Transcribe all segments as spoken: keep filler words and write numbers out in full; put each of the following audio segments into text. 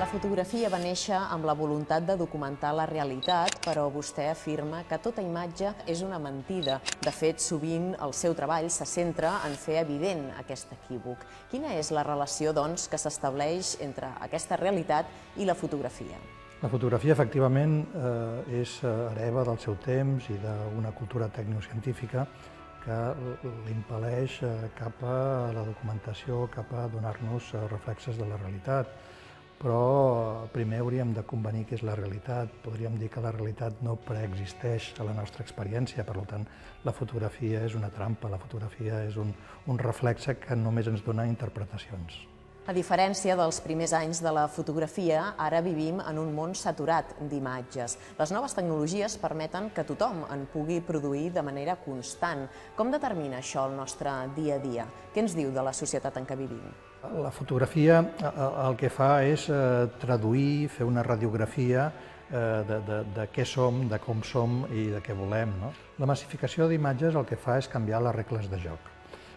fotografia va néixer amb la voluntat de documentar la realitat, però vostè afirma que tota imatge és una mentida. De fet, sovint el seu treball se centra en fer evident aquest equívoc. Quina és la relació, doncs, que s'estableix entre aquesta realitat i la fotografia? La fotografia, efectivament, és hereva del seu temps i d'una cultura tecnocientífica que l'impel·leix cap a la documentació, cap a donar-nos reflexes de la realitat. Però primer hauríem de convenir què és la realitat. Podríem dir que la realitat no preexisteix a la nostra experiència, per tant, la fotografia és una trampa, la fotografia és un, un reflexe que només ens dona interpretacions. A diferència dels primers anys de la fotografia, ara vivim en un món saturat d'imatges. Les noves tecnologies permeten que tothom en pugui produir de manera constant. Com determina això el nostre dia a dia? Què ens diu de la societat en què vivim? La fotografia el que fa és traduir, fer una radiografia de, de, de què som, de com som i de què volem. No? La massificació d'imatges el que fa és canviar les regles de joc.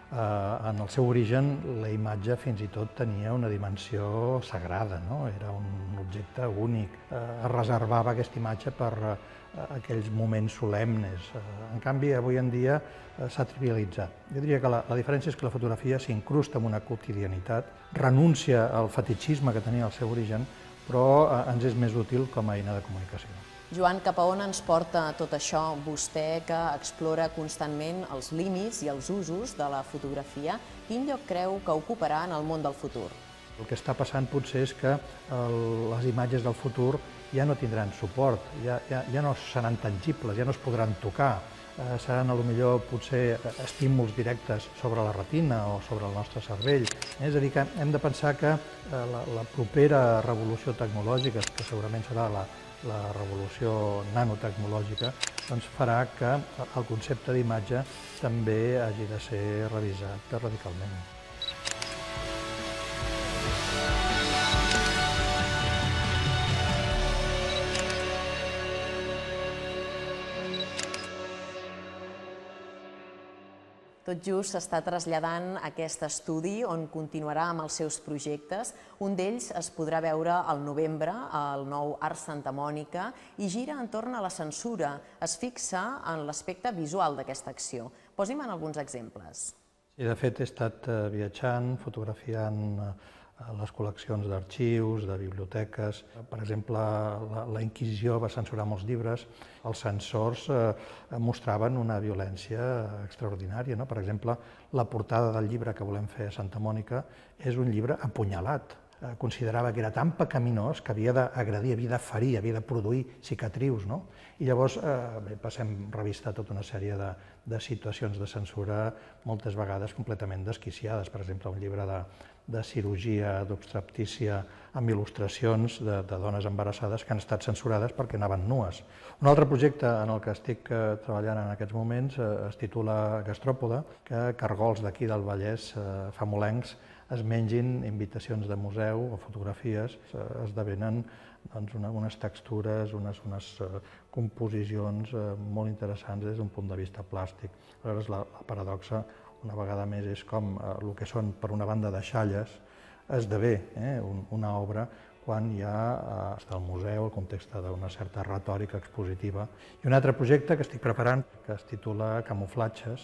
En el seu origen, la imatge fins i tot tenia una dimensió sagrada, no? Era un objecte únic. Es reservava aquesta imatge per aquells moments solemnes. En canvi, avui en dia s'ha trivialitzat. Jo diria que la, la diferència és que la fotografia s'incrusta en una quotidianitat, renuncia al fetichisme que tenia al seu origen, però ens és més útil com a eina de comunicació. Joan, cap a on ens porta tot això? Vostè que explora constantment els límits i els usos de la fotografia, quin lloc creu que ocuparà en el món del futur? El que està passant potser és que les imatges del futur ja no tindran suport, ja, ja, ja no seran tangibles, ja no es podran tocar. Seran potser potser estímuls directes sobre la retina o sobre el nostre cervell. És a dir, que hem de pensar que la, la propera revolució tecnològica, que segurament serà la, la revolució nanotecnològica, doncs farà que el concepte d'imatge també hagi de ser revisat radicalment. Tot just s'està traslladant aquest estudi on continuarà amb els seus projectes. Un d'ells es podrà veure al novembre al nou Art Santa Mònica i gira entorn a la censura. Es fixa en l'aspecte visual d'aquesta acció. Posi'm en alguns exemples. Sí, de fet, he estat viatjant, fotografiant les col·leccions d'arxius, de biblioteques. Per exemple, la, la Inquisició va censurar molts llibres. Els censors eh, mostraven una violència extraordinària. No? Per exemple, la portada del llibre que volem fer a Santa Mònica és un llibre apunyalat. Eh, considerava que era tan pecaminós que havia d'agredir, havia de ferir, havia de produir cicatrius. No? I llavors eh, bé, passem revista a tota una sèrie de, de situacions de censura, moltes vegades completament desquiciades. Per exemple, un llibre de de cirurgia d'obstetrícia amb il·lustracions de, de dones embarassades que han estat censurades perquè anaven nues. Un altre projecte en el que estic treballant en aquests moments es titula Gastròpoda, que cargols d'aquí del Vallès famolencs es mengin invitacions de museu o fotografies, esdevenen doncs, una, unes textures, unes, unes composicions molt interessants des d'un punt de vista plàstic. Aleshores, la, la paradoxa una vegada més és com el que són, per una banda, deixalles, esdevé eh, una obra quan ja està al museu, el context d'una certa retòrica expositiva. I un altre projecte que estic preparant, que es titula Camuflatges,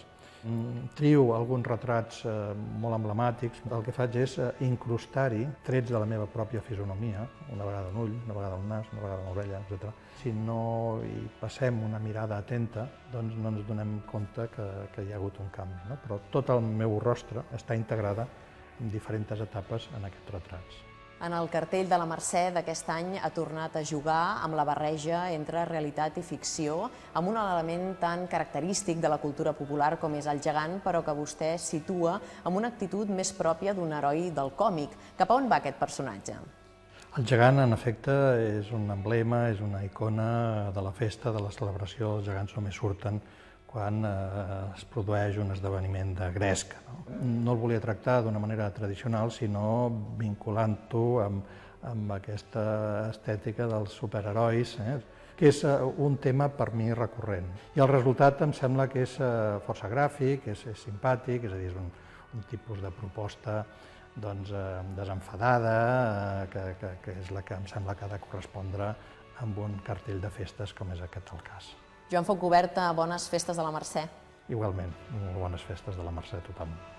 trio alguns retrats molt emblemàtics. El que faig és incrustar-hi trets de la meva pròpia fisonomia, una vegada un ull, una vegada un nas, una vegada una orella, etcètera. Si no hi passem una mirada atenta, doncs no ens donem compte que, que hi ha hagut un canvi. No? Però tot el meu rostre està integrada en diferents etapes en aquests retrats. En el cartell de la Mercè d'aquest any ha tornat a jugar amb la barreja entre realitat i ficció, amb un element tan característic de la cultura popular com és el gegant, però que vostè situa amb una actitud més pròpia d'un heroi del còmic. Cap a on va aquest personatge? El gegant, en efecte, és un emblema, és una icona de la festa, de la celebració. Els gegants només surten quan es produeix un esdeveniment de gresca. No, no el volia tractar d'una manera tradicional, sinó vinculant-ho amb, amb aquesta estètica dels superherois, eh, que és un tema per mi recurrent. I el resultat em sembla que és força gràfic, és, és simpàtic, és a dir, és un, un tipus de proposta doncs, eh, desenfadada, eh, que, que, que és la que em sembla que ha de correspondre amb un cartell de festes com és aquest el cas. Joan Fontcuberta, bones festes de la Mercè. Igualment, bones festes de la Mercè a tothom.